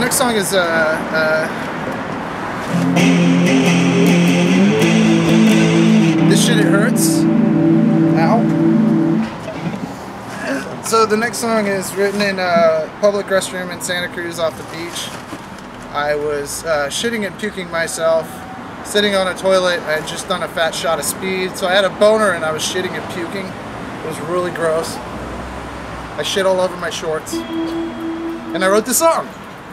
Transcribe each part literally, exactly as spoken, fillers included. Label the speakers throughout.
Speaker 1: next song is uh, uh, This Shit It Hurts. Ow. So the next song is written in a public restroom in Santa Cruz off the beach. I was uh, shitting and puking myself, sitting on a toilet. I had just done a fat shot of speed, so I had a boner and I was shitting and puking. It was really gross. I shit all over my shorts. And I wrote this song.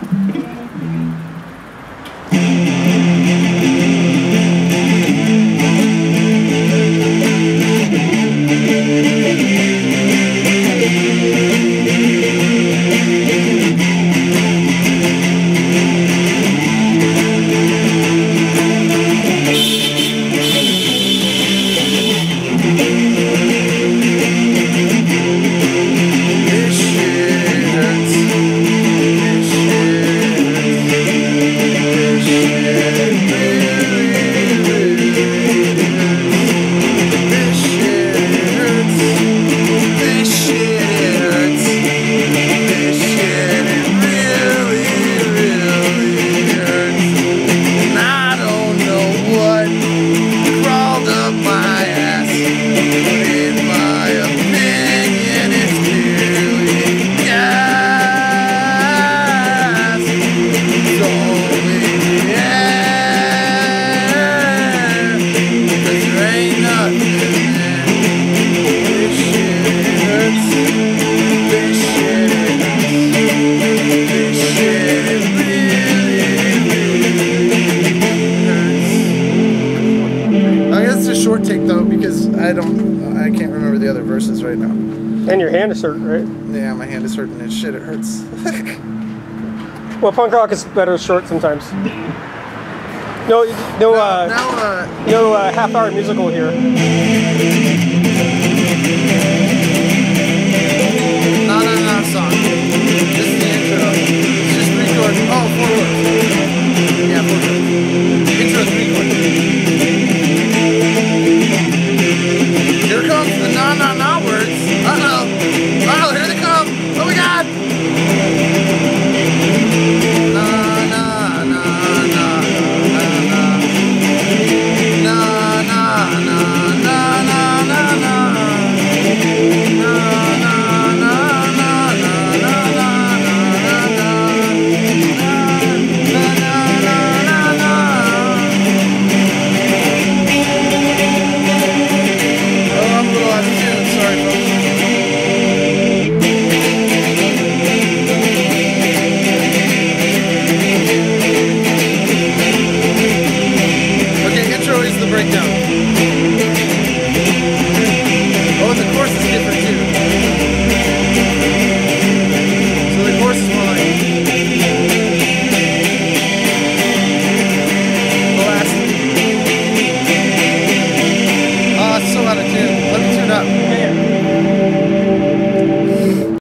Speaker 1: Take though, because I don't, I can't remember the other verses right now.
Speaker 2: And your hand is hurting, right?
Speaker 1: Yeah, my hand is hurting and shit, it hurts.
Speaker 2: Well, punk rock is better short sometimes. No, no, uh,
Speaker 1: now, uh,
Speaker 2: no uh, half-hour musical here.